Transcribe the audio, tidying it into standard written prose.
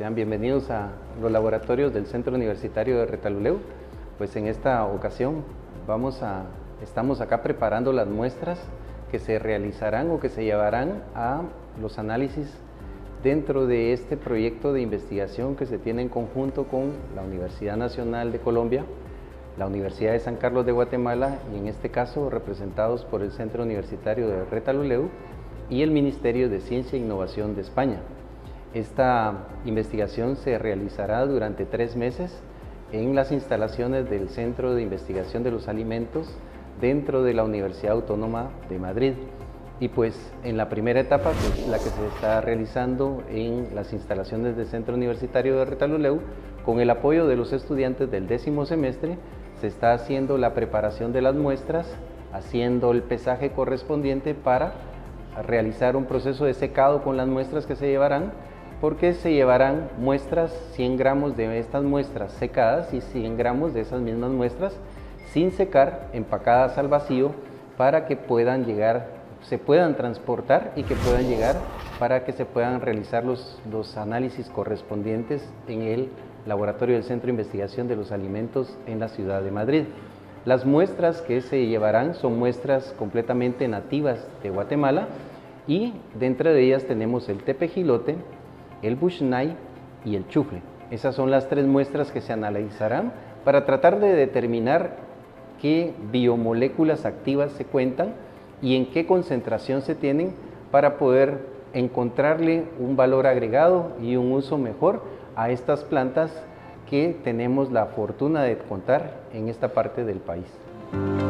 Sean bienvenidos a los laboratorios del Centro Universitario de Retalhuleu. Pues en esta ocasión estamos acá preparando las muestras que se realizarán o que se llevarán a los análisis dentro de este proyecto de investigación que se tiene en conjunto con la Universidad Nacional de Colombia, la Universidad de San Carlos de Guatemala y en este caso representados por el Centro Universitario de Retalhuleu y el Ministerio de Ciencia e Innovación de España. Esta investigación se realizará durante 3 meses en las instalaciones del Centro de Investigación de los Alimentos dentro de la Universidad Autónoma de Madrid. Y pues en la primera etapa, que es la que se está realizando en las instalaciones del Centro Universitario de Retalhuleu, con el apoyo de los estudiantes del 10º semestre, se está haciendo la preparación de las muestras, haciendo el pesaje correspondiente para realizar un proceso de secado con las muestras que se llevarán, porque se llevarán muestras, 100 gramos de estas muestras secadas y 100 gramos de esas mismas muestras sin secar, empacadas al vacío, para que puedan llegar, se puedan transportar y que puedan llegar para que se puedan realizar los análisis correspondientes en el laboratorio del Centro de Investigación de los Alimentos en la ciudad de Madrid. Las muestras que se llevarán son muestras completamente nativas de Guatemala y dentro de ellas tenemos el tepejilote, el bushnay y el chufle. Esas son las 3 muestras que se analizarán para tratar de determinar qué biomoléculas activas se cuentan y en qué concentración se tienen para poder encontrarle un valor agregado y un uso mejor a estas plantas que tenemos la fortuna de contar en esta parte del país.